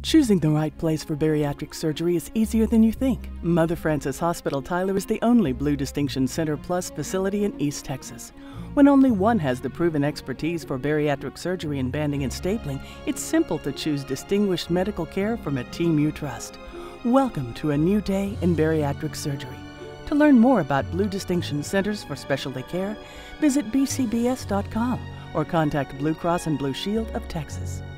Choosing the right place for bariatric surgery is easier than you think. Mother Frances Hospital Tyler is the only Blue Distinction Center Plus facility in East Texas. When only one has the proven expertise for bariatric surgery and banding and stapling, it's simple to choose distinguished medical care from a team you trust. Welcome to a new day in bariatric surgery. To learn more about Blue Distinction Centers for Specialty Care, visit bcbs.com or contact Blue Cross and Blue Shield of Texas.